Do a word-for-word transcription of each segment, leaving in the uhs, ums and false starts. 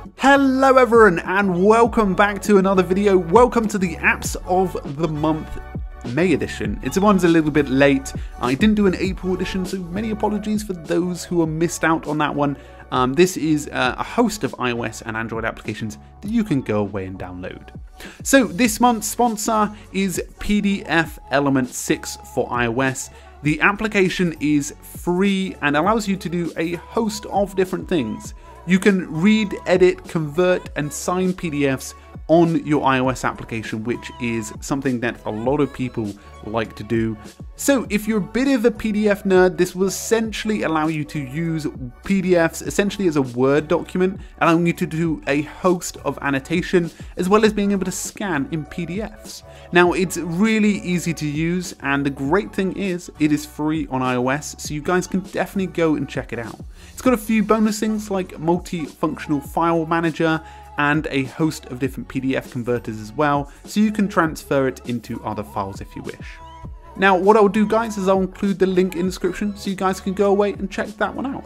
Hello everyone and welcome back to another video. Welcome to the Apps of the Month May edition. It's the one's a little bit late. I didn't do an April edition, so many apologies for those who are missed out on that one. Um, this is uh, a host of iOS and Android applications that you can go away and download. So this month's sponsor is PDFelement six for iOS. The application is free and allows you to do a host of different things. You can read, edit, convert, and sign P D Fs on your iOS application, which is something that a lot of people like to do. So if you're a bit of a P D F nerd, this will essentially allow you to use P D Fs essentially as a Word document, allowing you to do a host of annotation, as well as being able to scan in P D Fs. Now, it's really easy to use, and the great thing is it is free on iOS, so you guys can definitely go and check it out. It's got a few bonus things like multifunctional file manager and a host of different P D F converters as well, so you can transfer it into other files if you wish. Now, what I'll do, guys, is I'll include the link in the description so you guys can go away and check that one out.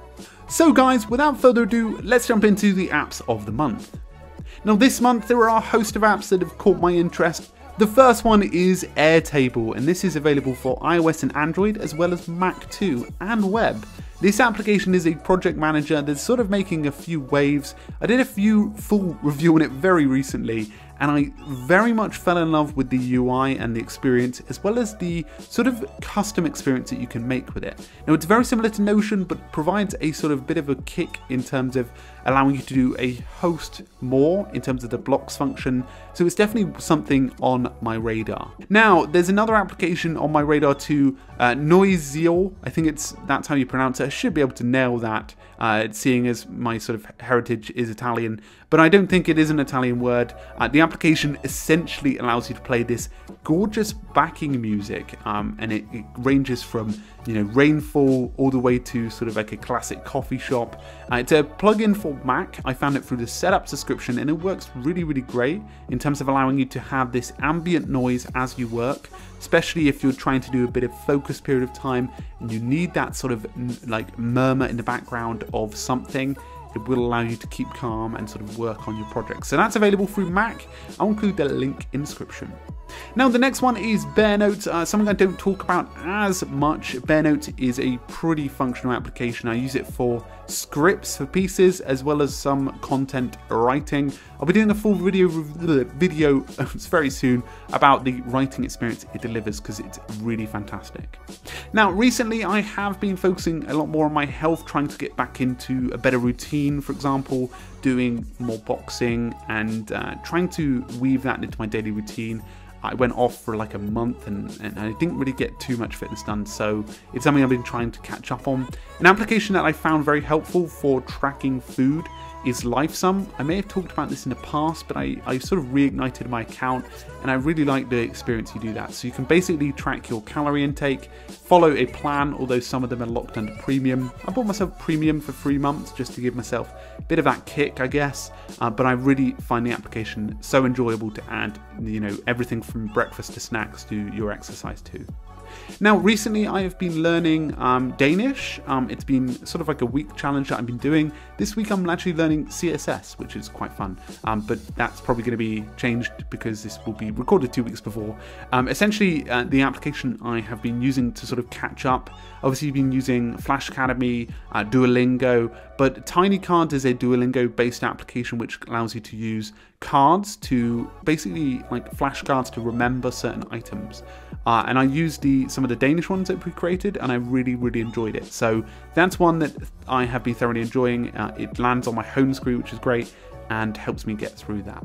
So guys, without further ado, let's jump into the apps of the month. Now this month there are a host of apps that have caught my interest. The first one is Airtable, and this is available for iOS and Android as well as Mac too, and web. This application is a project manager that's sort of making a few waves. I did a few full review on it very recently, and I very much fell in love with the U I and the experience, as well as the sort of custom experience that you can make with it. Now, it's very similar to Notion, but provides a sort of bit of a kick in terms of allowing you to do a host more in terms of the blocks function. So it's definitely something on my radar. Now, there's another application on my radar too, uh, Noizio. I think it's that's how you pronounce it. I should be able to nail that, uh, seeing as my sort of heritage is Italian, but I don't think it is an Italian word. Uh, the application essentially allows you to play this gorgeous backing music, um, and it, it ranges from, you know, rainfall all the way to sort of like a classic coffee shop. Uh, it's a plugin for Mac. I found it through the Setapp subscription, and it works really, really great in terms of allowing you to have this ambient noise as you work, especially if you're trying to do a bit of focus period of time and you need that sort of like murmur in the background of something. It will allow you to keep calm and sort of work on your project. So that's available through Mac. I'll include the link in the description. Now the next one is BearNotes, uh, something I don't talk about as much. BearNotes is a pretty functional application. I use it for scripts for pieces as well as some content writing. I'll be doing a full video video very soon about the writing experience it delivers, because it's really fantastic. Now recently I have been focusing a lot more on my health, trying to get back into a better routine, for example doing more boxing and uh, trying to weave that into my daily routine. I went off for like a month and, and I didn't really get too much fitness done, so it's something I've been trying to catch up on. An application that I found very helpful for tracking food is Lifesum. I may have talked about this in the past, but I, I sort of reignited my account and I really like the experience you do that. So you can basically track your calorie intake, follow a plan, although some of them are locked under premium. I bought myself premium for three months just to give myself a bit of that kick, I guess, uh, but I really find the application so enjoyable to add, you know, everything from breakfast to snacks to your exercise too. Now recently I have been learning um, Danish. Um, it's been sort of like a week challenge that I've been doing. This week I'm actually learning C S S, which is quite fun, um, but that's probably going to be changed because this will be recorded two weeks before. Um, essentially uh, the application I have been using to sort of catch up, obviously you've been using Flash Academy, uh, Duolingo, but Tinycards is a Duolingo based application which allows you to use cards to basically like flashcards to remember certain items, uh, and I used the some of the Danish ones that we created and I really really enjoyed it. So that's one that I have been thoroughly enjoying. Uh, it lands on my home screen, which is great and helps me get through that.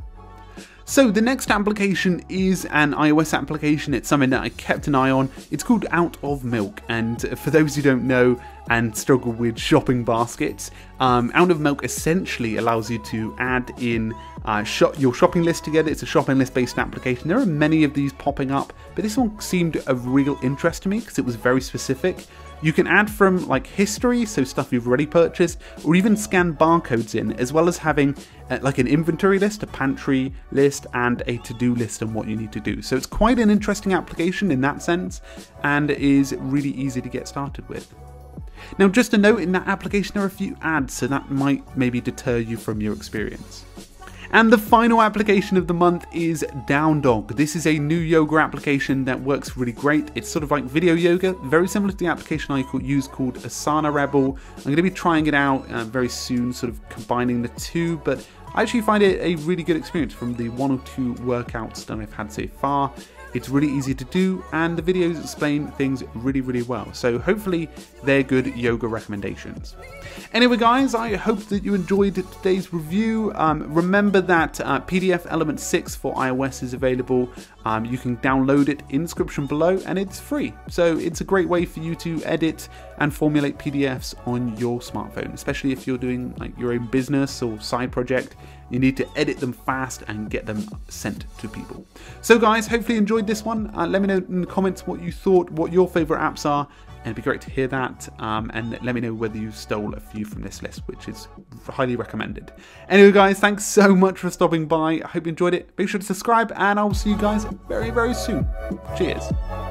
So the next application is an iOS application. It's something that I kept an eye on. It's called Out of Milk, and for those who don't know and struggle with shopping baskets, um, Out of Milk essentially allows you to add in uh, shop your shopping list together. It's a shopping list based application. There are many of these popping up, but this one seemed of real interest to me because it was very specific. You can add from like history, so stuff you've already purchased, or even scan barcodes in, as well as having uh, like an inventory list, a pantry list, and a to-do list on what you need to do. So it's quite an interesting application in that sense, and is really easy to get started with. Now just a note, in that application there are a few ads, so that might maybe deter you from your experience. And the final application of the month is Down Dog. This is a new yoga application that works really great. It's sort of like video yoga, very similar to the application I use called Asana Rebel. I'm going to be trying it out uh, very soon, sort of combining the two, but I actually find it a really good experience from the one or two workouts that I've had so far. It's really easy to do, and the videos explain things really, really well. So hopefully they're good yoga recommendations. Anyway, guys, I hope that you enjoyed today's review. Um, remember that uh, PDFelement six for iOS is available. Um, you can download it in the description below, and it's free. So it's a great way for you to edit and formulate P D Fs on your smartphone, especially if you're doing like your own business or side project. You need to edit them fast and get them sent to people. So guys, hopefully you enjoyed this one. Uh, let me know in the comments what you thought, what your favorite apps are, and it'd be great to hear that. Um, and let me know whether you stole a few from this list, which is highly recommended. Anyway guys, thanks so much for stopping by. I hope you enjoyed it. Make sure to subscribe, and I'll see you guys very, very soon. Cheers.